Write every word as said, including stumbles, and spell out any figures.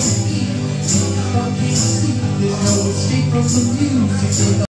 can't eat, I can't see. They know escape from the music.